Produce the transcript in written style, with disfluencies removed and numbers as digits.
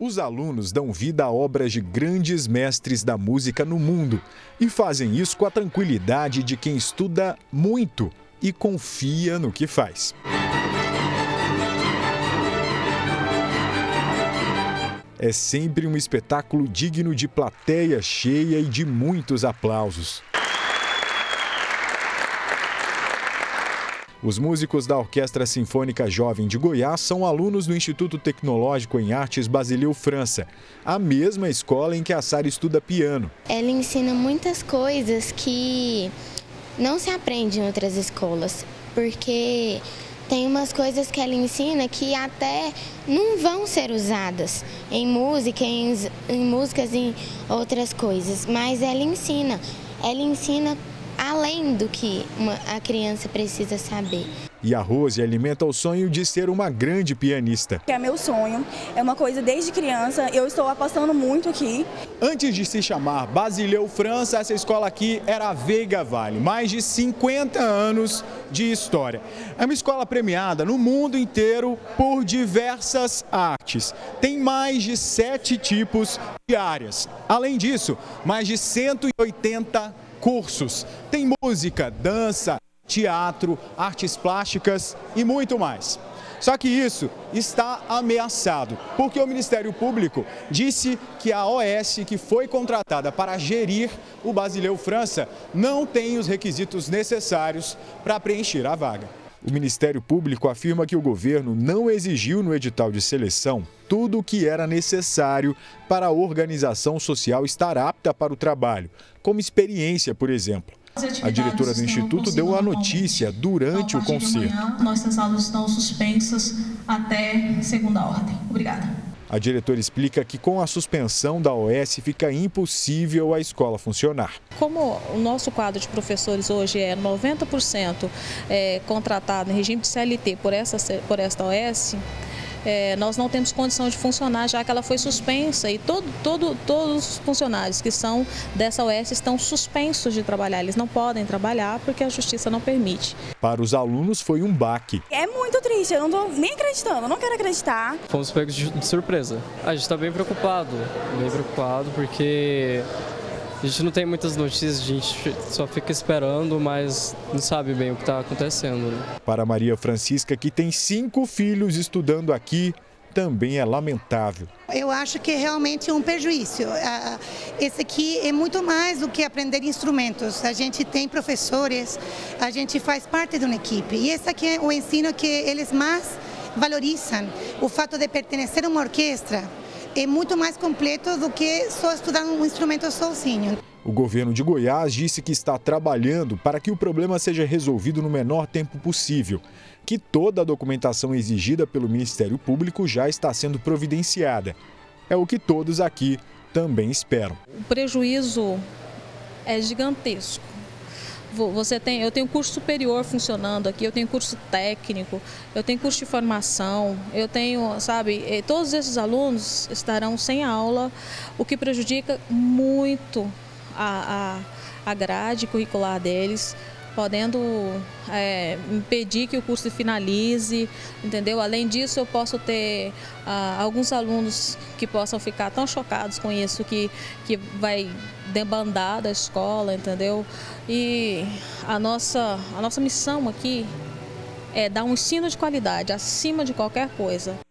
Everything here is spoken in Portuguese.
Os alunos dão vida a obras de grandes mestres da música no mundo e fazem isso com a tranquilidade de quem estuda muito e confia no que faz. É sempre um espetáculo digno de plateia cheia e de muitos aplausos. Os músicos da Orquestra Sinfônica Jovem de Goiás são alunos do Instituto Tecnológico em Artes Basileu França, a mesma escola em que a Sara estuda piano. Ela ensina muitas coisas que não se aprende em outras escolas, porque tem umas coisas que ela ensina que até não vão ser usadas em música, em músicas, em outras coisas, mas ela ensina além do que a criança precisa saber. E a Rose alimenta o sonho de ser uma grande pianista. É meu sonho, é uma coisa desde criança, eu estou apostando muito aqui. Antes de se chamar Basileu França, essa escola aqui era a Veiga Vale, mais de 50 anos de história. É uma escola premiada no mundo inteiro por diversas artes. Tem mais de 7 tipos de áreas. Além disso, mais de 180 cursos. Tem música, dança, teatro, artes plásticas e muito mais. Só que isso está ameaçado, porque o Ministério Público disse que a OS, que foi contratada para gerir o Basileu França, não tem os requisitos necessários para preencher a vaga. O Ministério Público afirma que o governo não exigiu no edital de seleção tudo o que era necessário para a organização social estar apta para o trabalho, como experiência, por exemplo. A diretora do Instituto deu a notícia durante o concerto. Nossas aulas estão suspensas até segunda ordem. Obrigada. A diretora explica que com a suspensão da OS fica impossível a escola funcionar. Como o nosso quadro de professores hoje é 90% contratado em regime de CLT por esta OS, nós não temos condição de funcionar, já que ela foi suspensa e todos os funcionários que são dessa OS estão suspensos de trabalhar. Eles não podem trabalhar porque a justiça não permite. Para os alunos foi um baque. É muito triste, eu não estou nem acreditando, eu não quero acreditar. Fomos pegos de surpresa. A gente está bem preocupado porque a gente não tem muitas notícias, a gente só fica esperando, mas não sabe bem o que está acontecendo. Para Maria Francisca, que tem 5 filhos estudando aqui, também é lamentável. Eu acho que é realmente um prejuízo. Esse aqui é muito mais do que aprender instrumentos. A gente tem professores, a gente faz parte de uma equipe. E esse aqui é o ensino que eles mais valorizam. O fato de pertencer a uma orquestra é muito mais completo do que só estudar um instrumento sozinho. O governo de Goiás disse que está trabalhando para que o problema seja resolvido no menor tempo possível, que toda a documentação exigida pelo Ministério Público já está sendo providenciada. É o que todos aqui também esperam. O prejuízo é gigantesco. Eu tenho curso superior funcionando aqui, eu tenho curso técnico, eu tenho curso de formação, eu tenho, todos esses alunos estarão sem aula, o que prejudica muito a grade curricular deles, podendo impedir que o curso finalize, entendeu? Além disso, eu posso ter alguns alunos que possam ficar tão chocados com isso que vai debandar da escola, entendeu? E a nossa missão aqui é dar um ensino de qualidade acima de qualquer coisa.